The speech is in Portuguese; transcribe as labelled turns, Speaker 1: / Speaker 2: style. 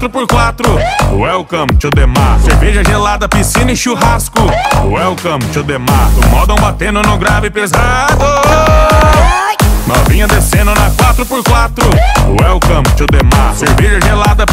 Speaker 1: 4x4. Welcome to the mar. Cerveja gelada, piscina e churrasco. Welcome to the mar. O modão batendo no grave pesado. Novinha descendo na 4x4. Welcome to the mar. Cerveja gelada.